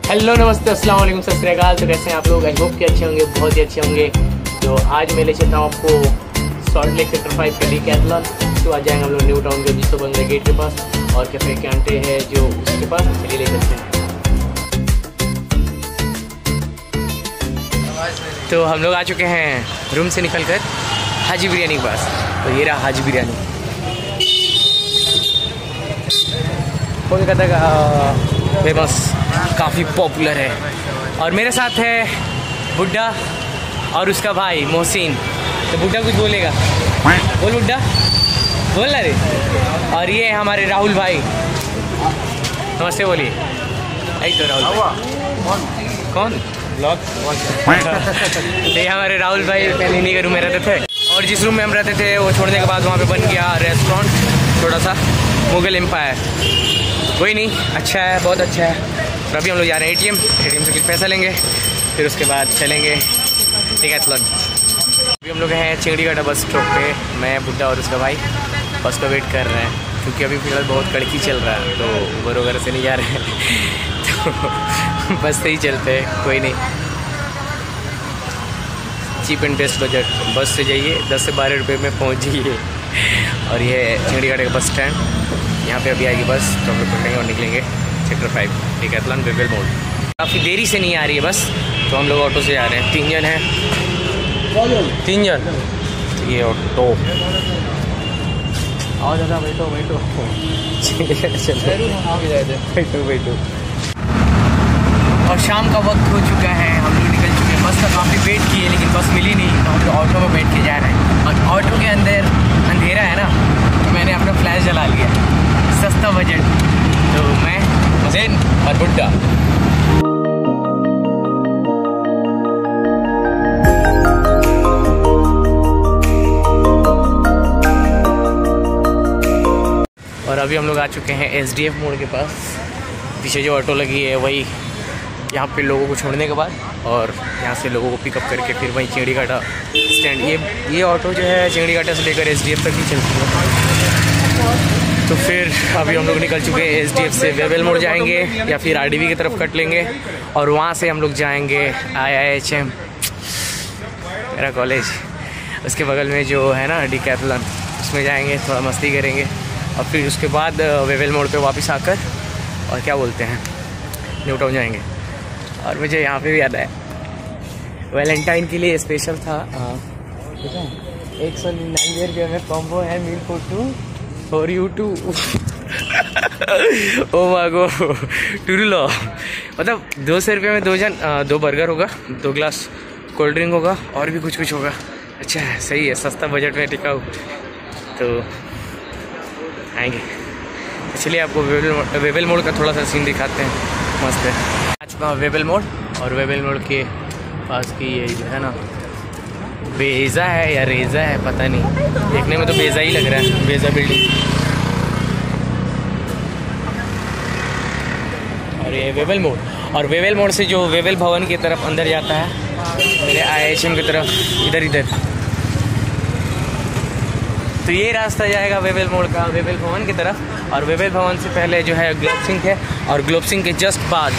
Hello नमस्ते अस्सलाम वालेकुम सत श्री अकाल। तो कैसे हैं आप लोग? आई होप कि अच्छे होंगे, बहुत ही अच्छे होंगे। तो आज मैं ले चलता हूँ आपको सॉल्ट लेक सेक्टर 5 के डीकैथलॉन। तो आज जाएंगे हम लोग न्यू टाउन के जिसो बंगले गेट के पास और कैफे कैंटे है जो उसके पास, चलिए ले चलते हैं। तो हम लोग आ चुके हैं रूम से निकल कर हाजी बिरयानी के पास। तो ये रहा हाजी बिरयानी, कोलकाता का फेमस, काफ़ी पॉपुलर है। और मेरे साथ है बुड्ढा और उसका भाई मोहसिन। तो बुड्ढा कुछ बोलेगा, बोल बुड्ढा, बोल ना रे। और ये हमारे राहुल भाई, नमस्ते बोलिए। यही तो राहुल भाई। कौन ब्लॉग ये हमारे राहुल भाई पहले इन्हीं के रूम में रहते थे और जिस रूम में हम रहते थे वो छोड़ने के बाद वहाँ पे बन गया रेस्टोरेंट, छोटा सा मुगल एम्पायर। कोई नहीं, अच्छा है, बहुत अच्छा है। तो अभी हम लोग जा रहे हैं एटीएम से कुछ पैसा लेंगे, फिर उसके बाद चलेंगे डीकैथलॉन। अभी हम लोग हैं चिंगड़ीगढ़ बस स्टॉप पे, मैं बुड्ढा और उसका भाई बस का वेट कर रहे हैं क्योंकि अभी फिलहाल बहुत कड़की चल रहा है तो उबर वगैरह से नहीं जा रहे हैं तो बस से ही चलते हैं। कोई नहीं, चीप एंड बेस्ट बजट, बस से जाइए 10 से 12 रुपये में पहुँच जाइए। और ये चिंगड़ीगढ़ का बस स्टैंड, यहाँ पे अभी आएगी बस तो हम लोग पकड़ेंगे और निकलेंगे सेक्टर 5 डीकैथलॉन वेवेल मोड़। काफ़ी देरी से नहीं आ रही है बस, तो हम लोग ऑटो से जा रहे हैं। 3 जन हैं, 3 जन। तो ये ऑटो, आओ दादा बैठो बैठो बैठो। और शाम का वक्त हो चुका है, हम लोग निकल चुके हैं। बस का काफ़ी वेट किए लेकिन बस मिली नहीं, तो हम लोग ऑटो में बैठ के जा रहे हैं। और ऑटो के अंदर अंधेरा है ना, तो मैंने अपना फ्लैश जला लिया, सस्ता बजट। तो मैं हुसैन और बुड्ढा। और अभी हम लोग आ चुके हैं एसडीएफ मोड़ के पास। पीछे जो ऑटो लगी है वही यहाँ पे लोगों को छोड़ने के बाद और यहाँ से लोगों को पिकअप करके फिर वहीं चिंगड़ीघाटा स्टैंड। ये ऑटो जो है चिंगड़ीघाटा से लेकर एसडीएफ तक ही चलती है। तो फिर अभी हम लोग निकल चुके हैं एसडीएफ से वेवेल मोड़ जाएंगे या फिर आरडीवी की तरफ कट लेंगे और वहाँ से हम लोग जाएंगे IIHM मेरा कॉलेज, उसके बगल में जो है ना डीकैथलॉन, उसमें जाएंगे, थोड़ा मस्ती करेंगे और फिर उसके बाद वेवेल मोड़ पे वापस आकर और क्या बोलते हैं न्यू टाउन जाएंगे। और मुझे यहाँ पे भी याद है वैलेंटाइन के लिए स्पेशल था 199 रुपये में कॉम्बो है मील फॉर यू टू ओ मागो टूरुलो, मतलब 200 रुपये में 2 बर्गर होगा, 2 ग्लास कोल्ड ड्रिंक होगा और भी कुछ होगा। अच्छा है, सही है, सस्ता बजट में टिकाऊ। तो आएंगे, इसलिए आपको वेवेल मोड़ का थोड़ा सा सीन दिखाते हैं। मस्त है। आ चुका हूँ वेवेल मोड़ और वेवेल मोड़ के पास की ये जो है ना बेजा है या रेजा है पता नहीं, देखने में तो बेजा ही लग रहा है, बेजा बिल्डिंग। और ये वेवेल मोड़, और वेवेल मोड़ से जो वेवेल भवन की तरफ अंदर जाता है मेरे IIHM की तरफ, इधर तो ये रास्ता जाएगा वेवेल मोड़ का वेवेल भवन की तरफ। और वेवेल भवन से पहले जो है ग्लोब सिंह है और ग्लोब सिंह के जस्ट बाद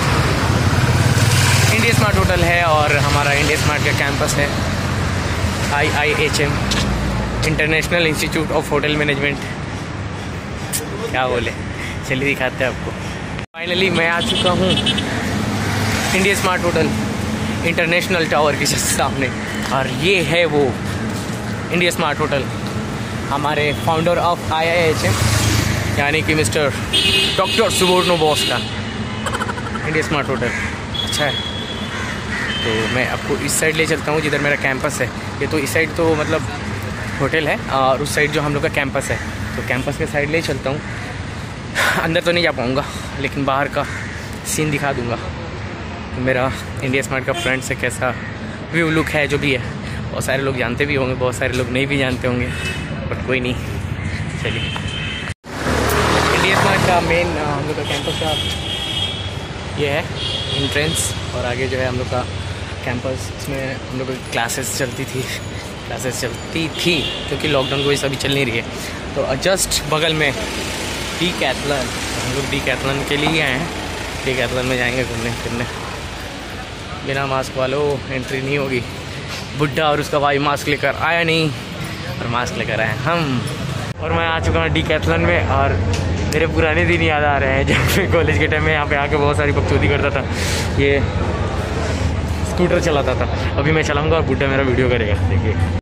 इंडिया स्मार्ट होटल है और हमारा इंडिया स्मार्ट का कैंपस है IIHM, international institute of hotel management. क्या बोले, चलिए दिखाते हैं आपको। फाइनली मैं आ चुका हूँ India smart hotel international tower के जस्ट सामने और ये है वो इंडिया स्मार्ट होटल, हमारे फाउंडर ऑफ IIHM यानी कि मिस्टर डॉक्टर सुबोर्णो बॉस का इंडिया स्मार्ट होटल। अच्छा है, तो मैं आपको इस साइड ले चलता हूँ जिधर मेरा कैंपस है। ये तो इस साइड तो मतलब होटल है और उस साइड जो हम लोग का कैंपस है, तो कैंपस के साइड ले चलता हूँ। अंदर तो नहीं जा पाऊँगा लेकिन बाहर का सीन दिखा दूँगा, तो मेरा इंडिया स्मार्ट का फ्रंट से कैसा व्यू लुक है जो भी है। बहुत सारे लोग जानते भी होंगे, बहुत सारे लोग नहीं भी जानते होंगे, बट कोई नहीं। चलिए, इंडिया स्मार्ट का मेन हम लोग का कैंपस का ये है एंट्रेंस और आगे जो है हम लोग का कैंपस, इसमें हम लोग की क्लासेस चलती थी क्योंकि लॉकडाउन की वजह से अभी चल नहीं रही है। तो जस्ट बगल में डीकैथलॉन, हम लोग डीकैथलॉन के लिए आए हैं डिकैथलॉन में जाएंगे घूमने फिरने। बिना मास्क वालों एंट्री नहीं होगी। बुड्ढा और उसका भाई मास्क लेकर आया नहीं और मास्क लेकर आए हम। और मैं आ चुका हूँ डिकैथलॉन में और मेरे पुराने दिन याद आ रहे हैं जब मैं कॉलेज के टाइम में यहाँ पे आके बहुत सारी बकचोदी करता था। ये स्कूटर चलाता था। अभी मैं चलाऊँगा और बुड्ढा मेरा वीडियो करेगा, देखिए।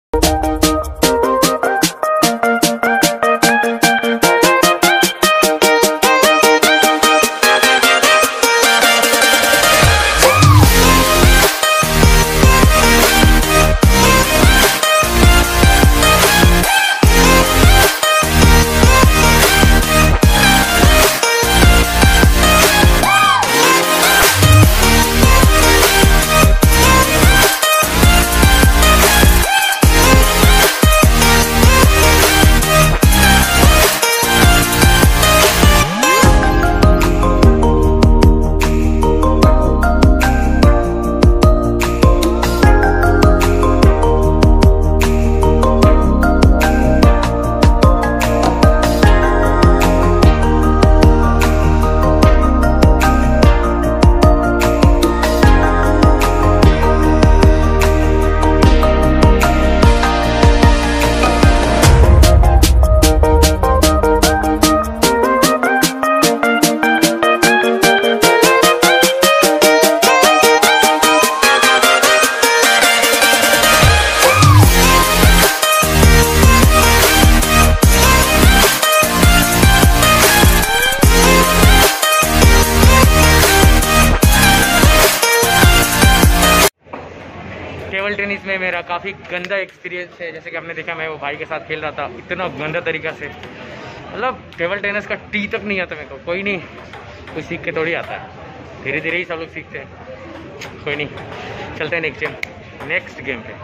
टेबल टेनिस में मेरा काफ़ी गंदा एक्सपीरियंस है। जैसे कि आपने देखा, मैं वो भाई के साथ खेल रहा था इतना गंदा तरीका से, मतलब टेबल टेनिस का टी तक नहीं आता मेरे को। कोई नहीं, कोई सीख के थोड़ी आता है, धीरे धीरे ही सब लोग सीखते हैं। कोई नहीं, चलते हैं नेक्स्ट गेम पे।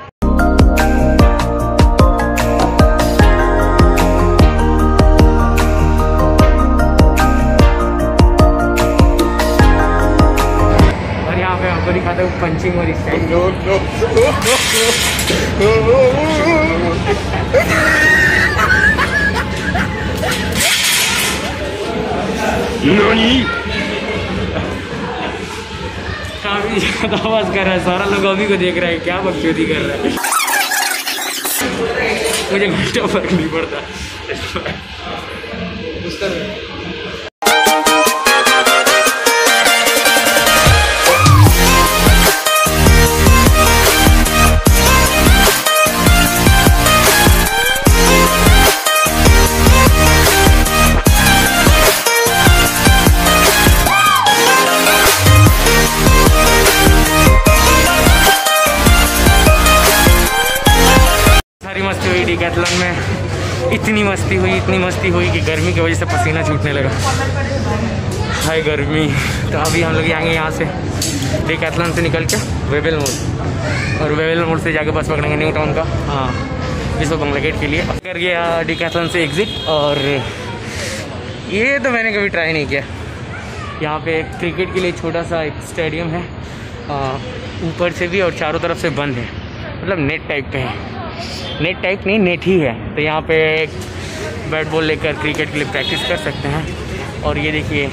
हमको दिखाता हूँ पंचिंग और स्टाइल। काफी ज्यादा आवाज कर रहा है, सारा लोग अभी को देख रहा है क्या बकचोदी कर रहा है। मुझे घंटा फर्क नहीं पड़ता। मस्ती हुई डिकैथलॉन में, इतनी मस्ती हुई कि गर्मी की वजह से पसीना छूटने लगा। हाय गर्मी। तो अभी हम लोग आएंगे यहाँ से डिकैथलॉन से निकल के वेबल मोड़, और वेबल मोड़ से जाके बस पकड़ेंगे न्यू टाउन का विश्व बंगला गेट के लिए। कर गया डिकैथलॉन से एग्जिट। और ये तो मैंने कभी ट्राई नहीं किया। यहाँ पे क्रिकेट के लिए छोटा सा एक स्टेडियम है, ऊपर से भी और चारों तरफ से बंद है, मतलब नेट टाइप पे है। नेट टाइप नहीं, नेट ही है। तो यहाँ पे बैट बॉल लेकर क्रिकेट के लिए प्रैक्टिस कर सकते हैं। और ये देखिए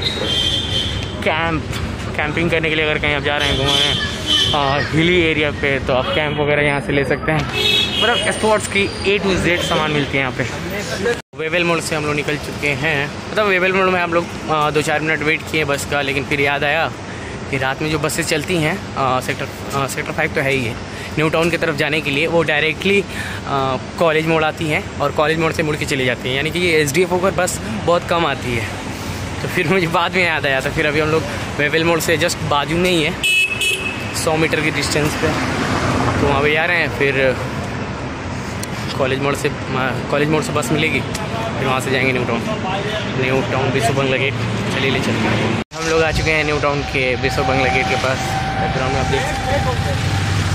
कैंपिंग करने के लिए अगर कहीं आप जा रहे हैं घूमने हिली एरिया पे, तो आप कैंप वगैरह यहाँ से ले सकते हैं। मतलब स्पोर्ट्स की A to Z सामान मिलती है यहाँ पे। वेबल मोड़ से हम लोग निकल चुके हैं। मतलब वेबल मोड़ में हम लोग 2-4 मिनट वेट किए बस का, लेकिन फिर याद आया कि रात में जो बसेस चलती हैं सेक्टर 5 तो है ही है, न्यू टाउन की तरफ जाने के लिए, वो डायरेक्टली कॉलेज मोड़ आती हैं और कॉलेज मोड़ से मुड़ के चली जाती हैं। यानी कि ये SDF होकर बस बहुत कम आती है। तो फिर मुझे बाद में याद आया था। फिर अभी हम लोग वेबल मोड़ से जस्ट बाजू में ही है, 100 मीटर की डिस्टेंस पे, तो वहाँ पे जा रहे हैं। फिर कॉलेज मोड़ से बस मिलेगी, फिर वहाँ से जाएंगे न्यू टाउन विश्व बंगला गेट। चलिए ले चलते हैं। हम लोग आ चुके हैं न्यू टाउन के विश्व बंगला गेट के पास। बैकग्राउंड में आप देख सकते हैं।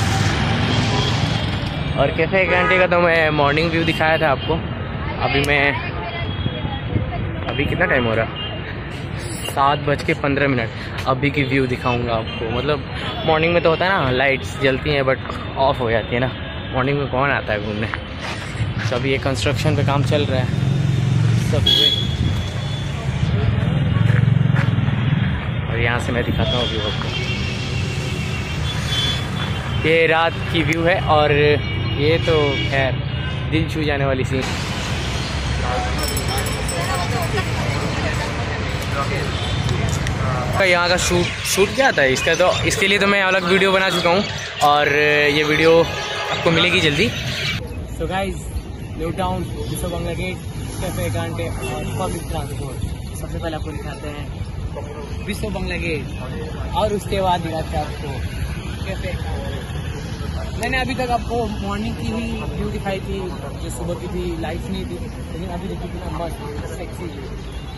और कैफे एक घंटे का तो मैं मॉर्निंग व्यू दिखाया था आपको। अभी कितना टाइम हो रहा, 7:15। अभी की व्यू दिखाऊंगा आपको। मतलब मॉर्निंग में तो होता है ना, लाइट्स जलती हैं बट ऑफ हो जाती है ना। मॉर्निंग में कौन आता है घूमने। तो अभी ये कंस्ट्रक्शन पे काम चल रहा है सब पे। और यहाँ यहाँ से मैं दिखाता हूँ व्यू आपको। ये रात की व्यू है और ये तो खैर दिल छू जाने वाली सीन। यहाँ का शूट क्या था इसका, तो इसके लिए तो मैं अलग वीडियो बना चुका हूँ और ये वीडियो आपको मिलेगी जल्दी। सो गाइस, न्यू टाउन, विश्व बंगला गेट, कैफे कांटे और पब्लिक ट्रांसपोर्ट। सबसे पहले आपको दिखाते हैं विश्व बंगला गेट और उसके बाद दिखाते हैं आपको कैफे। मैंने अभी तक आपको मॉर्निंग की ही व्यू दिखाई थी, जो सुबह की थी, लाइफ नहीं थी, लेकिन अभी देखिए कितना मस्त सेक्सी व्यू।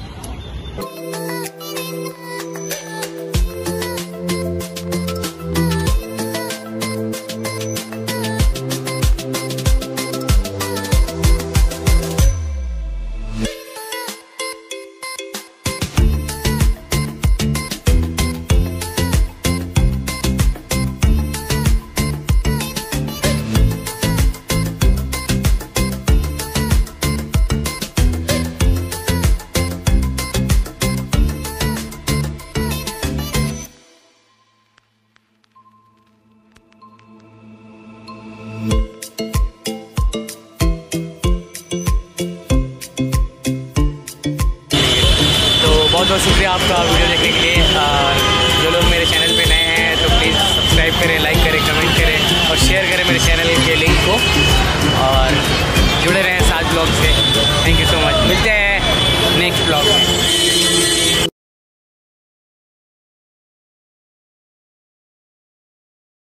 बहुत बहुत शुक्रिया आपका वीडियो देखने के लिए। जो लोग मेरे चैनल पे नए हैं तो प्लीज़ सब्सक्राइब करें, लाइक करें, कमेंट करें और शेयर करें मेरे चैनल के लिंक को, और जुड़े रहें साथ ब्लॉग से। Thank you so much. मिलते हैं नेक्स्ट ब्लॉग में।